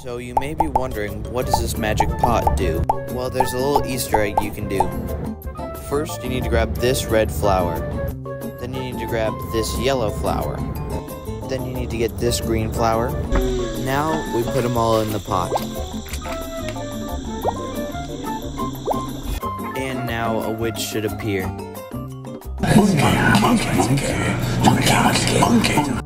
So you may be wondering, what does this magic pot do? Well, there's a little Easter egg you can do. First, you need to grab this red flower. Then you need to grab this yellow flower. Then you need to get this green flower. Now, we put them all in the pot. And now a witch should appear. Monkey.